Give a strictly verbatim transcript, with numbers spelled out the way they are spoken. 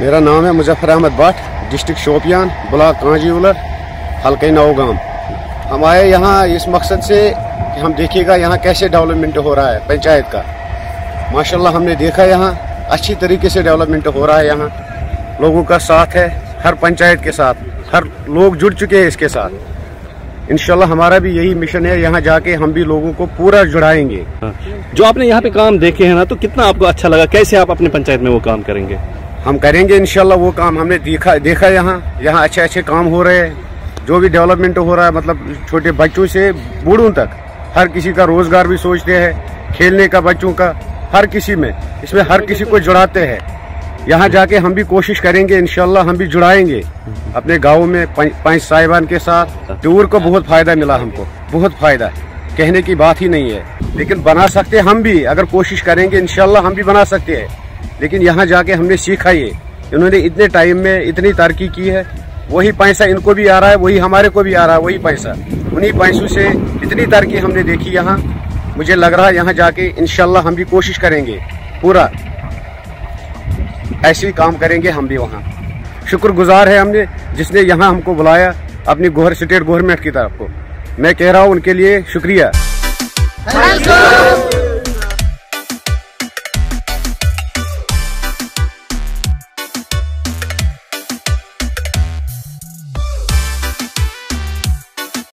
मेरा नाम है मुजफ्फर अहमद भट्ट, डिस्ट्रिक्ट शोपियान, ब्लॉक कांजीवलर, हल्के नौगाम। हम आए यहाँ इस मकसद से कि हम देखिएगा यहाँ कैसे डेवलपमेंट हो रहा है पंचायत का। माशाल्लाह हमने देखा यहाँ अच्छी तरीके से डेवलपमेंट हो रहा है। यहाँ लोगों का साथ है, हर पंचायत के साथ, हर लोग जुड़ चुके हैं इसके साथ। इंशाल्लाह हमारा भी यही मिशन है, यहाँ जाके हम भी लोगों को पूरा जुड़ाएंगे। जो आपने यहाँ पे काम देखे हैं ना, तो कितना आपको अच्छा लगा? कैसे आप अपने पंचायत में वो काम करेंगे? हम करेंगे इंशाल्लाह वो काम। हमने देखा देखा यहाँ यहाँ अच्छे अच्छे काम हो रहे हैं। जो भी डेवलपमेंट हो रहा है, मतलब छोटे बच्चों से बूढ़ों तक हर किसी का रोजगार भी सोचते हैं, खेलने का बच्चों का, हर किसी में, इसमें हर किसी को जुड़ाते हैं। यहाँ जाके हम भी कोशिश करेंगे, इंशाल्लाह हम भी जुड़ाएंगे अपने गाँव में पंच साहिबान के साथ। टूर को बहुत फायदा मिला हमको, बहुत फायदा, कहने की बात ही नहीं है। लेकिन बना सकते हम भी, अगर कोशिश करेंगे इंशाल्लाह हम भी बना सकते हैं। लेकिन यहाँ जाके हमने सीखा, ये इन्होंने इतने टाइम में इतनी तरक्की की है, वही पैसा इनको भी आ रहा है, वही हमारे को भी आ रहा है, वही पैसा, उन्हीं पैसों से इतनी तरक्की हमने देखी यहाँ। मुझे लग रहा है यहाँ जाके इंशाल्लाह हम भी कोशिश करेंगे, पूरा ऐसे ही काम करेंगे हम भी वहाँ। शुक्रगुजार है हमने जिसने यहाँ हमको बुलाया अपनी गोहर स्टेट गवर्नमेंट की तरफ को। मैं कह रहा हूँ उनके लिए शुक्रिया।